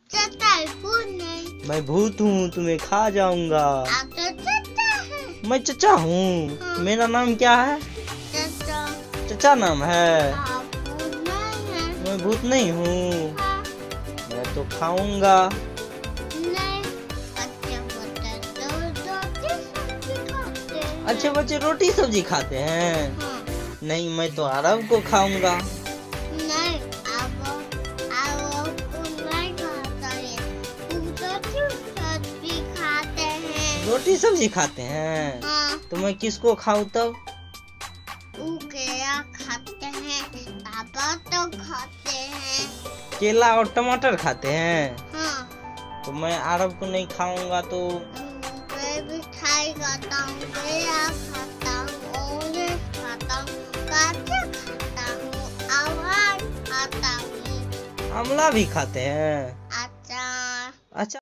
चाचा भूत नहीं। मैं भूत हूँ, तुम्हें खा जाऊंगा। आप तो चाचा है। मैं चचा हूँ। हाँ। मेरा नाम क्या है? चाचा। चचा नाम है। आप भूत नहीं है। मैं भूत नहीं हूँ। हाँ। मैं तो खाऊंगा। नहीं, अच्छे बच्चे रोटी सब्जी खाते हैं। हाँ। नहीं, मैं तो अरब को खाऊंगा। नहीं, आप नहीं खाता है। वो तो सब्जी खाते हैं। रोटी सब्जी खाते हैं। हाँ। तो मैं किसको खाऊं तब? वो केला खाते हैं। पापा तो खाते हैं। केला और टमाटर खाते हैं। हाँ। तो मैं अरब को नहीं खाऊंगा तो? मैं मिठाई खाता हूँ, केला खाता हूँ, ऑरेंज खाता हूँ, गाजर खाता हूँ, अनार खाता हूँ। आमला भी खाते हैं।